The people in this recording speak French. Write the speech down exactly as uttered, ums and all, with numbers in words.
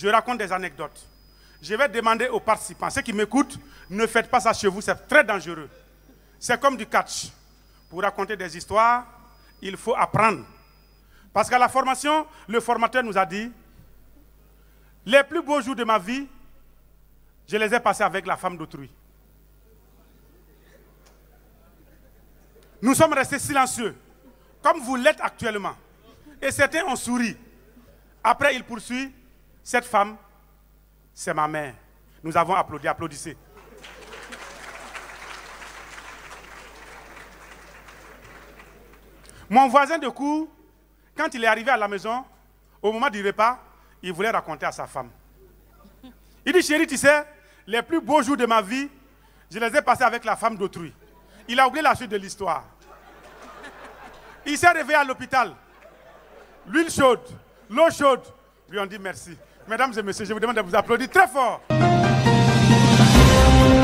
je raconte des anecdotes. Je vais demander aux participants, ceux qui m'écoutent, ne faites pas ça chez vous, c'est très dangereux. C'est comme du catch. Pour raconter des histoires, il faut apprendre. Parce qu'à la formation, le formateur nous a dit, les plus beaux jours de ma vie, je les ai passés avec la femme d'autrui. Nous sommes restés silencieux, comme vous l'êtes actuellement. Et certains ont souri. Après, il poursuit, cette femme, c'est ma mère. Nous avons applaudi, applaudissez. Mon voisin de cour, quand il est arrivé à la maison, au moment du repas, il voulait raconter à sa femme. Il dit, chérie, tu sais, les plus beaux jours de ma vie, je les ai passés avec la femme d'autrui. Il a oublié la suite de l'histoire. Il s'est réveillé à l'hôpital. L'huile chaude, l'eau chaude. Lui on dit merci. Mesdames et messieurs, je vous demande de vous applaudir très fort.